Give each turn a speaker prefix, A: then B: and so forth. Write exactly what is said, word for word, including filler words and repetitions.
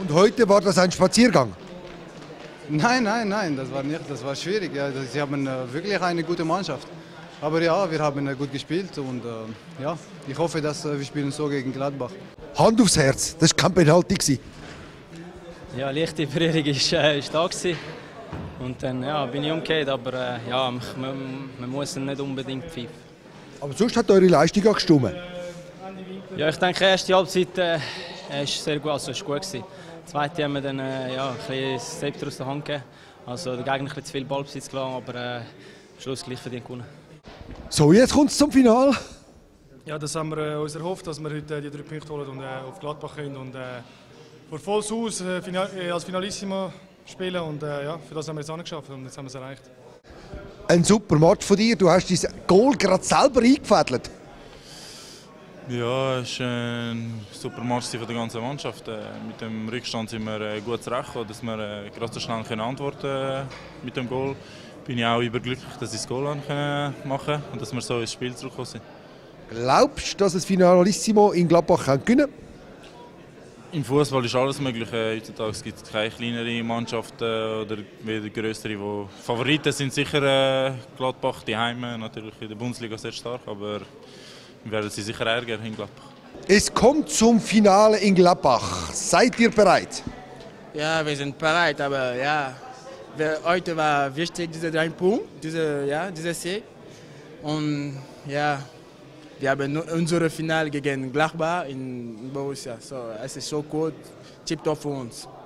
A: Und heute war das ein Spaziergang?
B: Nein, nein, nein, das war nicht, das war schwierig. Ja, sie haben äh, wirklich eine gute Mannschaft. Aber ja, wir haben äh, gut gespielt und äh, ja, ich hoffe, dass äh, wir spielen so gegen Gladbach.
A: Hand aufs Herz, das war kein Penalty gewesen.
C: Ja, leichte Berührung ist, äh, ist da gewesen. Und dann ja, bin ich umgekehrt, aber äh, ja, man, man muss ihn nicht unbedingt pfeifen.
A: Aber sonst hat eure Leistung auch gestimmt.
C: Ja, ich denke, die erste Halbzeit äh, ist sehr gut, also ist gut gewesen. Die zweite haben wir dann äh, ja, ein bisschen das Zepter aus der Hand gegeben. Also der Gegner ein bisschen zu viel Ballbesitz gelassen, aber äh, am Schluss gleich verdient gewonnen.
A: So, jetzt kommt es zum Finale.
D: Ja, das haben wir äh, uns erhofft, dass wir heute äh, die drei Punkte holen und äh, auf Gladbach können und äh, vor volles Haus äh, final, äh, als Finalissimo spielen und äh, ja, für das haben wir jetzt angeschafft und jetzt haben wir es erreicht.
A: Ein super Match von dir, du hast dein Goal gerade selber eingefädelt.
E: Ja, es war ein super Match von der ganzen Mannschaft. Mit dem Rückstand sind wir gut zurechtgekommen, dass wir gerade so schnell antworten können mit dem Goal. Bin ich auch überglücklich, dass ich das Goal machen konnte und dass wir so ins Spiel zurückgekommen sind.
A: Glaubst du, dass das Finalissimo in Gladbach gewinnen kann?
E: Im Fußball ist alles möglich. Heutzutage gibt es keine kleinere Mannschaften oder weder größere. Die Favoriten sind sicher Gladbach, die Heime, natürlich in der Bundesliga sehr stark, aber wir werden sie sicher ärgern in Gladbach.
A: Es kommt zum Finale in Gladbach. Seid ihr bereit?
F: Ja, wir sind bereit, aber ja, heute war wichtig, diese drei Punkte, diese, ja, dieser Sieg. Und ja, wir haben unser Finale gegen Gladbach in Borussia. So, es ist so gut, tipptopp für uns.